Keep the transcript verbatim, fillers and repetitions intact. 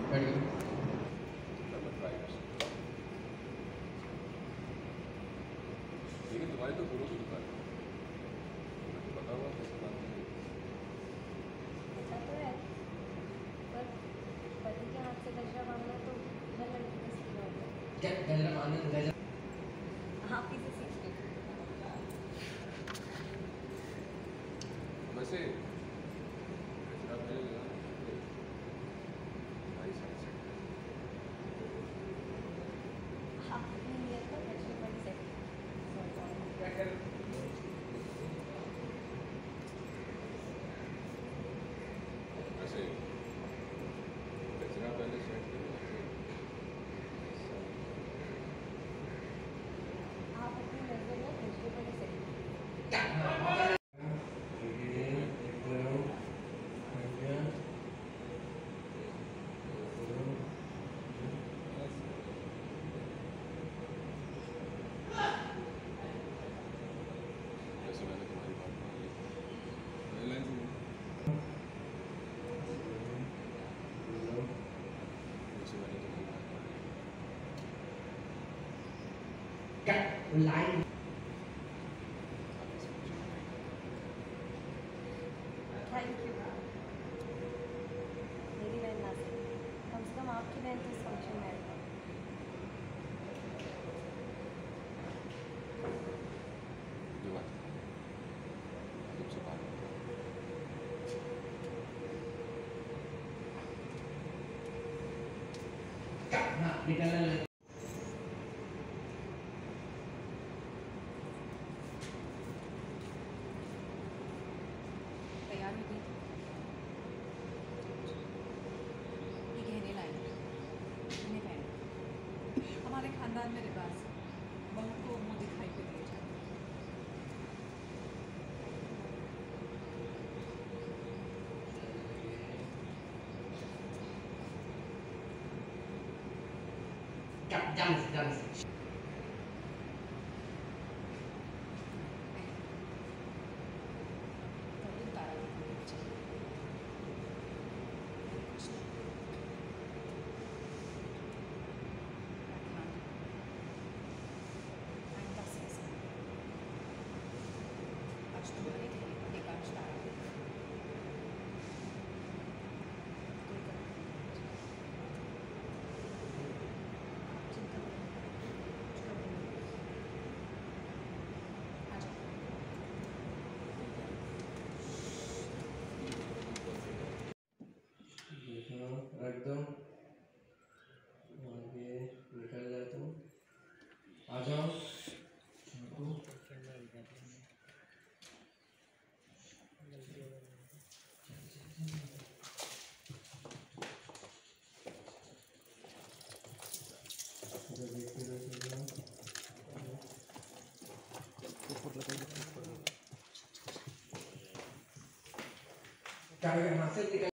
बैठ गए। लेकिन तुम्हारी तो गुरु की दुकान है, तो पता होगा कैसे बात करें। पता तो है, पर पति के हाथ से गजरा मांगना तो हर लड़की का सपना होता है। क्या गजरा मांगने गजरा आप ही से सीख के। वैसे गजरा पहले लगाना भाई साइड से आप अपनी नियत पर गजरे पर ही सेट वैसे गजरा पहले सेट करो। आप अपनी नजर में गजरे पर ही सेट जैसे मैंने तुम्हारी बात मान ली, मैं लेंस लूँ जैसे मैंने तुम्हारी बात मान ली। क्या लाइन थैंक यू। मेरी बहन ना सही, कम से कम आपकी बहन तो इस फंक्शन में आएगा। जो बात तुमसे बात हाँ निकलने लगे। तैयार हो गई? ये गहने लाए, इन्हें पहन। हमारे खानदान में रिवाज बहू को मुँह दिखाई को दिए जाते हैं। क्या जान से जान से तभी उतारा नहीं था। कुछ नहीं। ध्यान दो। टाइम पास कैसा? आज तुम्हारे कहने पर एक आज तारा है। कोई गलत नहीं है। चिंता मत करो। कुछ गड़बड़ नहीं है। आ जाओ। देखो रख दो आगे निकल जाए तुम आ जाओ। जो देखते रहो क्या हाथ से निकल